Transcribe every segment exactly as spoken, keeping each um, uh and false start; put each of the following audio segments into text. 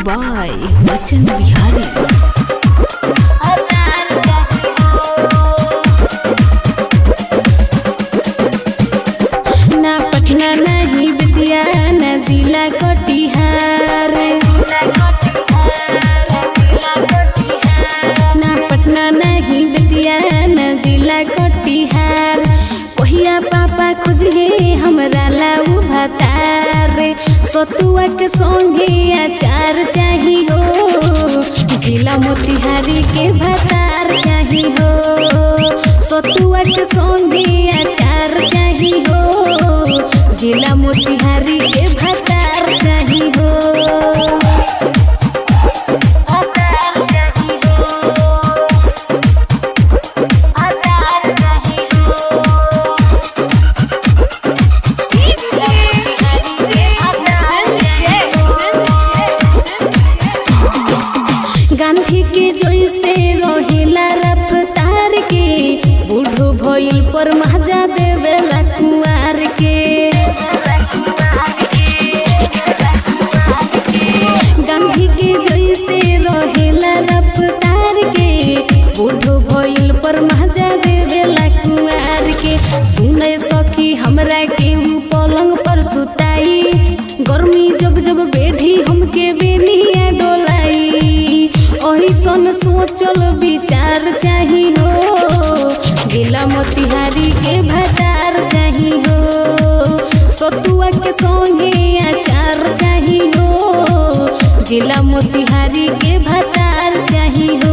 By बच्चन बिहारी। ना पटना नहीं बिटिया ना जिला कटिहार, ना पटना नहीं बिटिया ना जिला कटिहार। कोहिया पापा खोजे हमरा लाऊ भतार, सतुआ के संगे अचार चाही हो, जिला मोतिहारी के भतार चाही हो। सतुआ के संगे अचार चाही हो, जिला मोतिहारी के भतार चाही हो। गांधी के जैसे रोहिला रफ्तार के, बूढ़ो भइल पर महजा देवेला कुंवार के। गांधी के जैसे रोहिला रफ्तार के, बूढ़ो भइल पर महजा देवेला कुंवार के। सुने सखी हमरा के ऊ पलंग पर सुताई, गर्मी जब जब बेढ़ी हमके बेनिया डोलाई। ओही सन सोचल विचार चाही हो, जिला मोतिहारी के भतार चाही हो। सतुआ के संगे अचार चाही हो, जिला मोतिहारी के भतार चाही हो।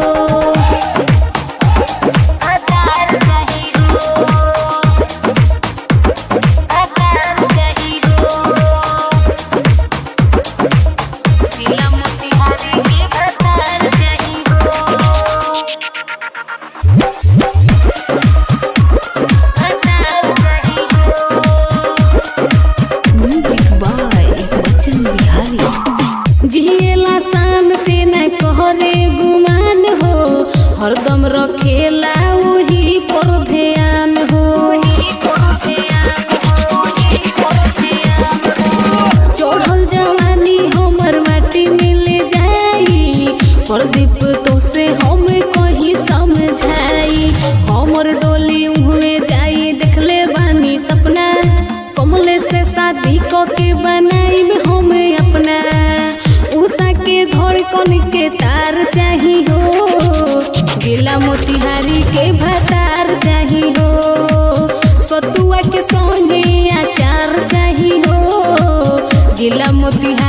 जिएला शान से न कहरे गुमान हो, हरदम रखेला वही पर ध्यान हो। चढ़ल जवानी हमर माटी मिल जाई, प्रदीप तो से हम कहीं समझाई। हमर डोली उहवे जाई देखले बानी सपना, कमले से शादी क के बनाई में हम अपना। उषा के धड़कन के तार चाही हो, जिला मोतिहारी के भतार चाही हो। सतुआ के संगे अचार चाही हो, जिला मोतिहारी